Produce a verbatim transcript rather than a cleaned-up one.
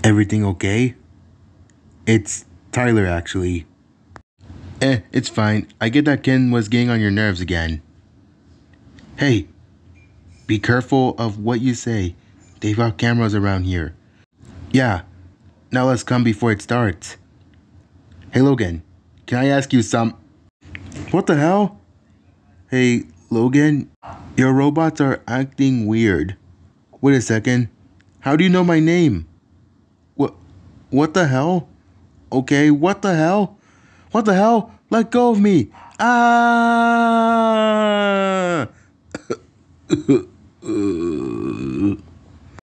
Everything okay? It's Tyler, actually. Eh, it's fine. I get that Ken was getting on your nerves again. Hey, be careful of what you say. They've got cameras around here. Yeah, now let's come before it starts. Hey Logan, can I ask you some... What the hell? Hey Logan, your robots are acting weird. Wait a second. How do you know my name? What? What the hell? Okay, what the hell? What the hell? Let go of me! Ah!